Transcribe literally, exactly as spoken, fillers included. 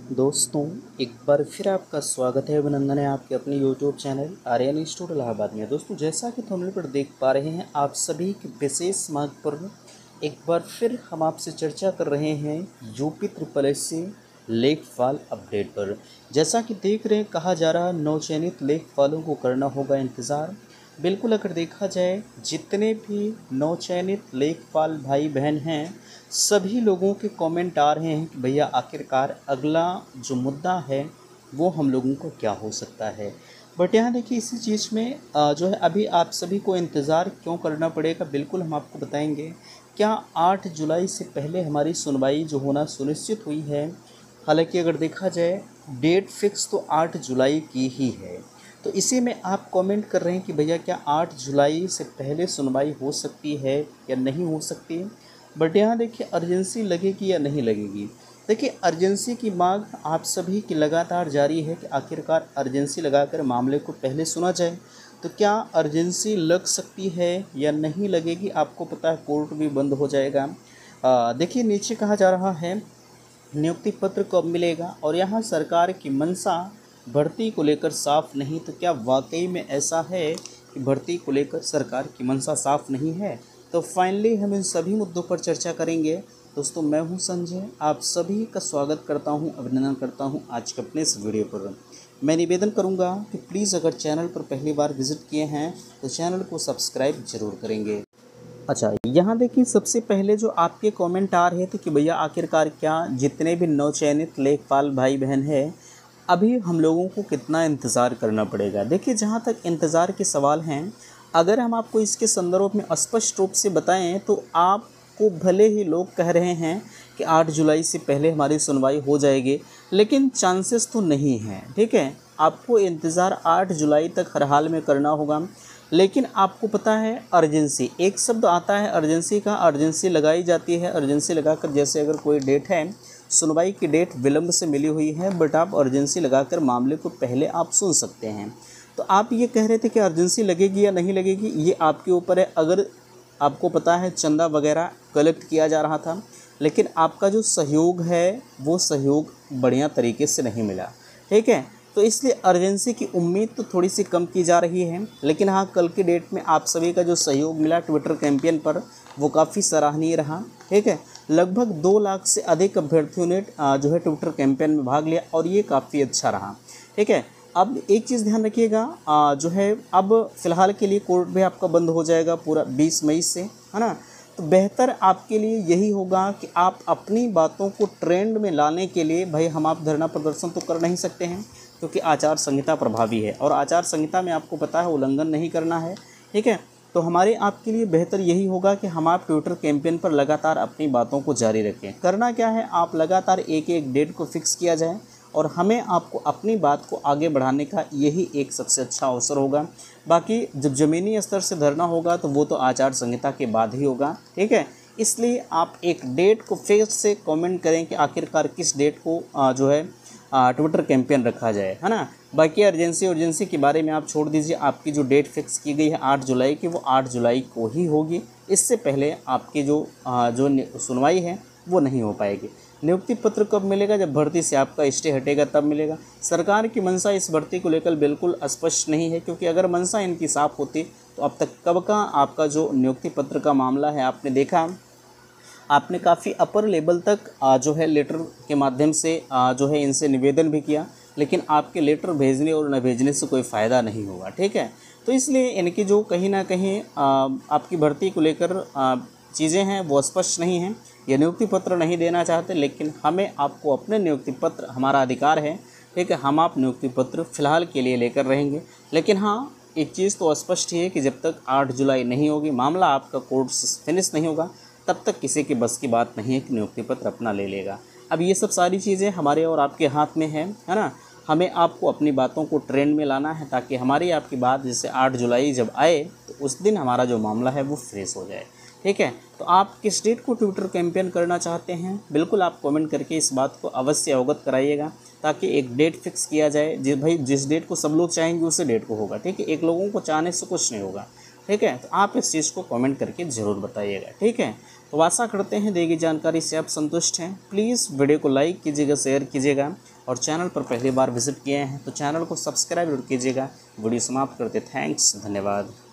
दोस्तों, एक बार फिर आपका स्वागत है, अभिनंदन है आपके अपने YouTube channel Aryan institute Allahabad में। दोस्तों, जैसा कि थंबनेल पर देख पा रहे हैं, आप सभी के विशेष मांग पर एक बार फिर हम आपसे चर्चा कर रहे हैं यूपी ट्रिपल एस सी लेखपाल अपडेट पर। जैसा कि देख रहे हैं, कहा जा रहा नवचयनित लेखपालों को करना होगा इंतज़ार। बिल्कुल, अगर देखा जाए जितने भी नवचयनित लेखपाल भाई बहन हैं, सभी लोगों के कमेंट आ रहे हैं कि भैया आखिरकार अगला जो मुद्दा है वो हम लोगों को क्या हो सकता है। बट यहाँ देखिए, इसी चीज़ में अ, जो है अभी आप सभी को इंतज़ार क्यों करना पड़ेगा, बिल्कुल हम आपको बताएंगे। क्या आठ जुलाई से पहले हमारी सुनवाई जो होना सुनिश्चित हुई है? हालांकि अगर देखा जाए डेट फिक्स तो आठ जुलाई की ही है। तो इसी में आप कमेंट कर रहे हैं कि भैया क्या आठ जुलाई से पहले सुनवाई हो सकती है या नहीं हो सकती। बट यहाँ देखिए, अर्जेंसी लगेगी या नहीं लगेगी। देखिए, अर्जेंसी की मांग आप सभी की लगातार जारी है कि आखिरकार अर्जेंसी लगाकर मामले को पहले सुना जाए। तो क्या अर्जेंसी लग सकती है या नहीं लगेगी? आपको पता है कोर्ट भी बंद हो जाएगा। आ, देखिए, नीचे कहा जा रहा है नियुक्ति पत्र कब मिलेगा, और यहाँ सरकार की मंशा भर्ती को लेकर साफ नहीं। तो क्या वाकई में ऐसा है कि भर्ती को लेकर सरकार की मंशा साफ नहीं है? तो फाइनली हम इन सभी मुद्दों पर चर्चा करेंगे। दोस्तों, मैं हूं संजय, आप सभी का स्वागत करता हूं, अभिनंदन करता हूं आज के अपने इस वीडियो पर। मैं निवेदन करूंगा कि प्लीज़ अगर चैनल पर पहली बार विजिट किए हैं तो चैनल को सब्सक्राइब जरूर करेंगे। अच्छा, यहाँ देखिए, सबसे पहले जो आपके कमेंट आ रहे थे कि भैया आखिरकार क्या जितने भी नवचयनित लेखपाल भाई बहन हैं, अभी हम लोगों को कितना इंतज़ार करना पड़ेगा। देखिए, जहाँ तक इंतज़ार के सवाल हैं, अगर हम आपको इसके संदर्भ में स्पष्ट रूप से बताएं तो आपको भले ही लोग कह रहे हैं कि आठ जुलाई से पहले हमारी सुनवाई हो जाएगी, लेकिन चांसेस तो नहीं हैं। ठीक है, आपको इंतज़ार आठ जुलाई तक हर हाल में करना होगा। लेकिन आपको पता है, अर्जेंसी एक शब्द आता है अर्जेंसी का, अर्जेंसी लगाई जाती है। अर्जेंसी लगाकर, जैसे अगर कोई डेट है, सुनवाई की डेट विलंब से मिली हुई है, बट आप अर्जेंसी लगाकर मामले को पहले आप सुन सकते हैं। तो आप ये कह रहे थे कि अर्जेंसी लगेगी या नहीं लगेगी, ये आपके ऊपर है। अगर आपको पता है चंदा वगैरह कलेक्ट किया जा रहा था, लेकिन आपका जो सहयोग है वो सहयोग बढ़िया तरीके से नहीं मिला। ठीक है, तो इसलिए अर्जेंसी की उम्मीद तो थोड़ी सी कम की जा रही है। लेकिन हाँ, कल की डेट में आप सभी का जो सहयोग मिला ट्विटर कैंपेन पर, वो काफ़ी सराहनीय रहा। ठीक है, लगभग दो लाख से अधिक अभ्यर्थियों ने जो है ट्विटर कैंपेन में भाग लिया, और ये काफ़ी अच्छा रहा। ठीक है, अब एक चीज़ ध्यान रखिएगा, जो है अब फ़िलहाल के लिए कोर्ट भी आपका बंद हो जाएगा पूरा बीस मई से, है ना। तो बेहतर आपके लिए यही होगा कि आप अपनी बातों को ट्रेंड में लाने के लिए, भाई हम आप धरना प्रदर्शन तो कर नहीं सकते हैं क्योंकि आचार संहिता प्रभावी है, और आचार संहिता में आपको पता है उल्लंघन नहीं करना है। ठीक है, तो हमारे आपके लिए बेहतर यही होगा कि हम आप ट्विटर कैंपेन पर लगातार अपनी बातों को जारी रखें। करना क्या है, आप लगातार एक एक डेट को फिक्स किया जाए, और हमें आपको अपनी बात को आगे बढ़ाने का यही एक सबसे अच्छा अवसर होगा। बाकी जब ज़मीनी स्तर से धरना होगा तो वो तो आचार संहिता के बाद ही होगा। ठीक है, इसलिए आप एक डेट को फिर से कमेंट करें कि आखिरकार किस डेट को जो है ट्विटर कैंपेन रखा जाए, है ना। बाकी अर्जेंसी अर्जेंसी के बारे में आप छोड़ दीजिए। आपकी जो डेट फिक्स की गई है आठ जुलाई की, वो आठ जुलाई को ही होगी। इससे पहले आपकी जो जो सुनवाई है वो नहीं हो पाएगी। नियुक्ति पत्र कब मिलेगा? जब भर्ती से आपका स्टे हटेगा तब मिलेगा। सरकार की मंशा इस भर्ती को लेकर बिल्कुल स्पष्ट नहीं है, क्योंकि अगर मंशा इनकी साफ होती तो अब तक कब का आपका जो नियुक्ति पत्र का मामला है, आपने देखा आपने काफ़ी अपर लेवल तक जो है लेटर के माध्यम से जो है इनसे निवेदन भी किया, लेकिन आपके लेटर भेजने और न भेजने से कोई फ़ायदा नहीं होगा। ठीक है, तो इसलिए इनकी जो कहीं ना कहीं आपकी भर्ती को लेकर चीज़ें हैं वो स्पष्ट नहीं हैं। ये नियुक्ति पत्र नहीं देना चाहते, लेकिन हमें आपको अपने नियुक्ति पत्र, हमारा अधिकार है। ठीक है, हम आप नियुक्ति पत्र फ़िलहाल के लिए लेकर रहेंगे। लेकिन हाँ, एक चीज़ तो स्पष्ट ही है कि जब तक आठ जुलाई नहीं होगी, मामला आपका कोर्ट से फिनिश नहीं होगा, तब तक किसी के बस की बात नहीं है कि नियुक्ति पत्र अपना ले लेगा। अब ये सब सारी चीज़ें हमारे और आपके हाथ में है, है ना। हमें आपको अपनी बातों को ट्रेंड में लाना है, ताकि हमारी आपकी बात जैसे आठ जुलाई जब आए तो उस दिन हमारा जो मामला है वो फ्रेश हो जाए। ठीक है, तो आप किस डेट को ट्विटर कैंपेन करना चाहते हैं, बिल्कुल आप कमेंट करके इस बात को अवश्य अवगत कराइएगा, ताकि एक डेट फिक्स किया जाए। जिस भाई जिस डेट को सब लोग चाहेंगे उसी डेट को होगा। ठीक है, एक लोगों को चाहने से कुछ नहीं होगा। ठीक है, तो आप इस चीज़ को कमेंट करके ज़रूर बताइएगा। ठीक है, तो आशा करते हैं दी गई जानकारी से आप संतुष्ट हैं। प्लीज़ वीडियो को लाइक कीजिएगा, शेयर कीजिएगा, और चैनल पर पहली बार विजिट किए हैं तो चैनल को सब्सक्राइब जरूर कीजिएगा। वीडियो समाप्त करते, थैंक्स, धन्यवाद।